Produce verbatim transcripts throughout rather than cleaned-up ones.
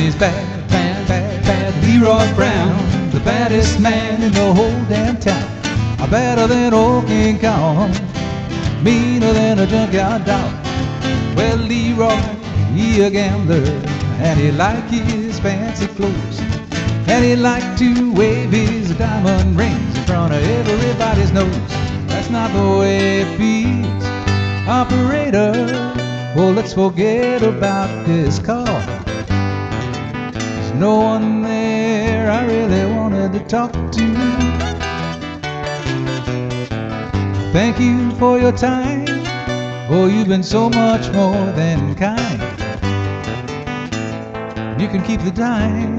he's bad, bad, bad, bad. Leroy Brown, the baddest man in the whole damn town. Better than old King Kong, meaner than a junkyard dog. Well, Leroy, he a gambler, and he like his fancy clothes, and he like to wave his diamond rings in front of everybody's nose. That's not the way it feels, operator. Well, let's forget about this car. There's no one there I really wanted to talk to. Thank you for your time. Oh, you've been so much more than kind. You can keep the dime.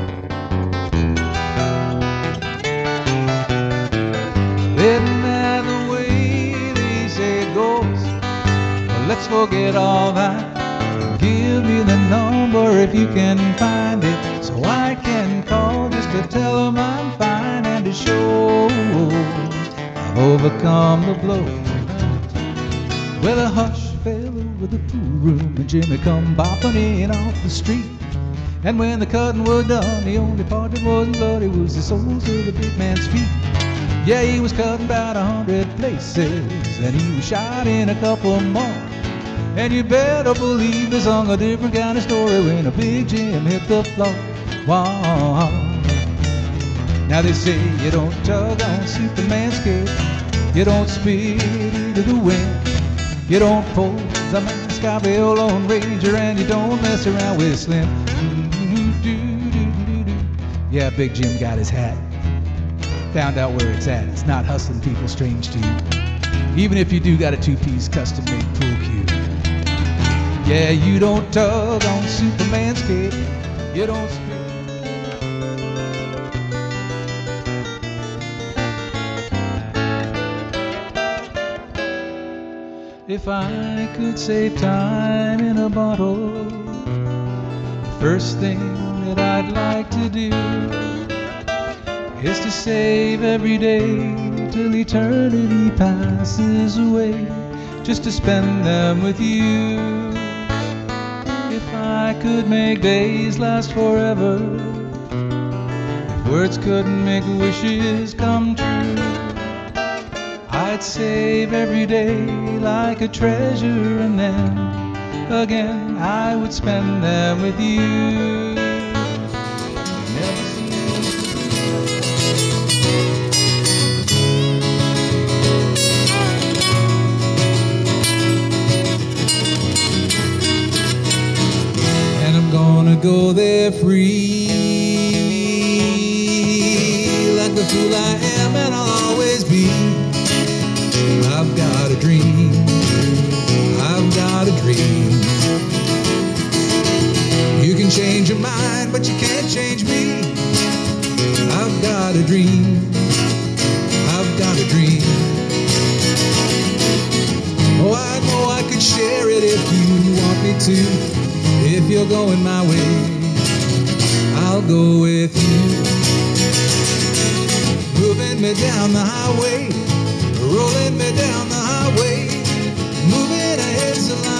Isn't that the way they say it goes? Well, let's forget all that. Give me the number if you can find it, so I can call just to tell them I'm fine and to show I've overcome the blow. Well, a hush fell over the pool room, and Jimmy come bopping in off the street. And when the cutting was done, the only part that wasn't bloody was the soles of the big man's feet. Yeah, he was cutting about a hundred places, and he was shot in a couple more. And you better believe they sung a different kind of story when a Big Jim hit the floor. Wow. Now they say you don't tug on Superman's cape, you don't spit into the wind, you don't pose a Mascabel on Ranger, and you don't mess around with Slim. Yeah, Big Jim got his hat, found out where it's at. It's not hustling people strange to you, even if you do got a two-piece custom-made pool cue. Yeah, you don't tug on Superman's cape, you don't spit. If I could save time in a bottle, the first thing that I'd like to do is to save every day till eternity passes away, just to spend them with you. If I could make days last forever, if words couldn't make wishes come true, I'd save every day like a treasure, and then again I would spend them with you. And I'm gonna go there free, like the fool I am and I'll always be. I've got a dream, I've got a dream. You can change your mind, but you can't change me. I've got a dream, I've got a dream. Oh, I know I could share it if you want me to. If you're going my way, I'll go with you. Moving me down the highway, rolling me down the highway, moving ahead's the line.